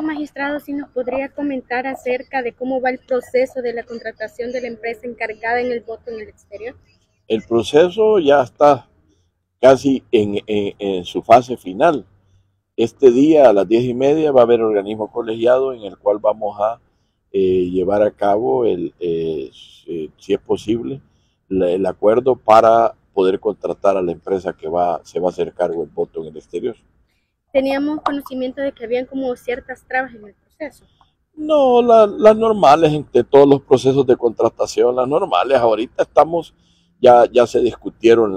magistrado, si nos podría comentar acerca de cómo va el proceso de la contratación de la empresa encargada en el voto en el exterior. El proceso ya está casi en su fase final. Este día a las 10:30 va a haber organismo colegiado en el cual vamos a llevar a cabo, si es posible, el acuerdo para poder contratar a la empresa que se va a hacer cargo del voto en el exterior. Teníamos conocimiento de que habían como ciertas trabas en el proceso. No, las normales, entre todos los procesos de contratación, las normales. Ahorita estamos, ya se discutieron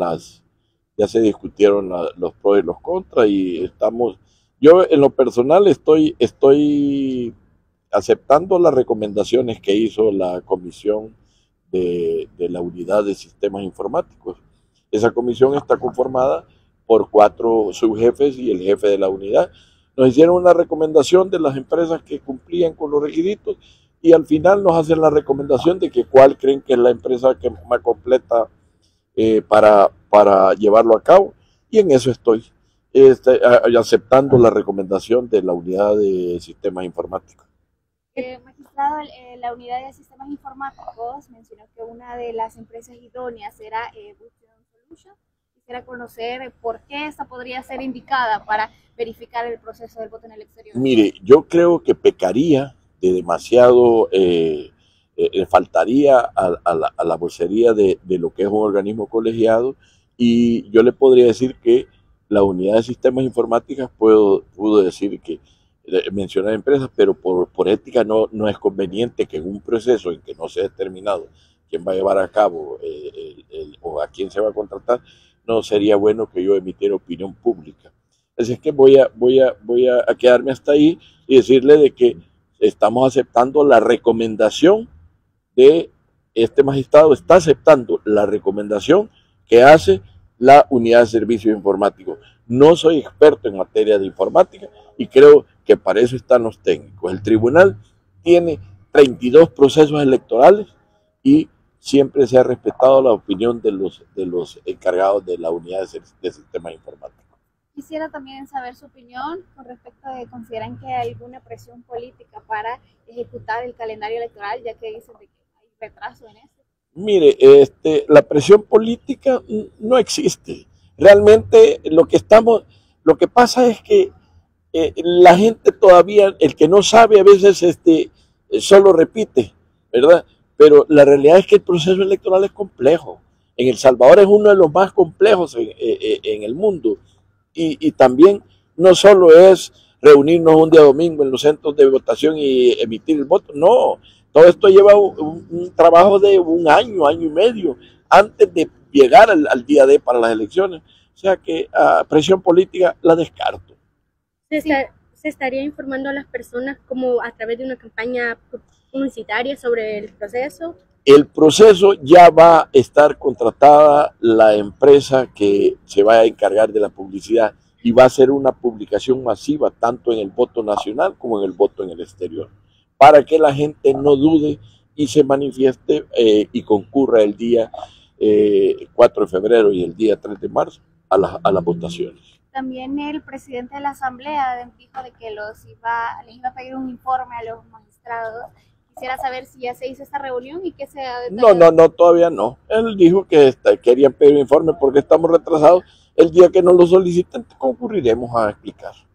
los pros y los contras y estamos, yo en lo personal estoy aceptando las recomendaciones que hizo la comisión de la unidad de sistemas informáticos. Esa comisión está conformada por 4 subjefes y el jefe de la unidad. Nos hicieron una recomendación de las empresas que cumplían con los requisitos y al final nos hacen la recomendación de que cuál creen que es la empresa que más completa para llevarlo a cabo, y en eso estoy aceptando la recomendación de la unidad de sistemas informáticos. Magistrado, la unidad de sistemas informáticos mencionó que una de las empresas idóneas era Bootion Solutions. Quisiera conocer por qué esta podría ser indicada para verificar el proceso del voto en el exterior. Mire, yo creo que pecaría de demasiado, faltaría a la vocería de lo que es un organismo colegiado, y yo le podría decir que la unidad de sistemas informáticos pudo decir que mencionar empresas, pero por ética no es conveniente que en un proceso en que no se ha determinado quién va a llevar a cabo o a quién se va a contratar, no sería bueno que yo emitiera opinión pública. Así es que voy a quedarme hasta ahí y decirle de que estamos aceptando la recomendación de este magistrado, está aceptando la recomendación que hace la unidad de servicios informáticos. No soy experto en materia de informática y creo que para eso están los técnicos. El tribunal tiene 32 procesos electorales y siempre se ha respetado la opinión de los encargados de la unidad de sistemas informáticos. Quisiera también saber su opinión con respecto a que consideran que hay alguna presión política para ejecutar el calendario electoral, ya que dicen de que hay retraso en eso. Mire, la presión política no existe. Realmente lo que pasa es que la gente todavía, el que no sabe a veces solo repite, ¿verdad? Pero la realidad es que el proceso electoral es complejo. En El Salvador es uno de los más complejos en el mundo. Y también no solo es reunirnos un día domingo en los centros de votación y emitir el voto, no. Todo esto lleva un trabajo de un año y medio antes de llegar al día D para las elecciones. O sea que presión política la descarto. ¿Se estaría informando a las personas como a través de una campaña publicitaria sobre el proceso? El proceso ya va a estar contratada la empresa que se va a encargar de la publicidad y va a ser una publicación masiva tanto en el voto nacional como en el voto en el exterior, para que la gente no dude y se manifieste y concurra el día 4 de febrero y el día 3 de marzo a las votaciones. También el presidente de la Asamblea dijo de que les iba a pedir un informe a los magistrados. Quisiera saber si ya se hizo esta reunión y qué se ha detallado. No, todavía no. Él dijo que querían pedir un informe porque estamos retrasados. El día que nos lo soliciten concurriremos a explicar.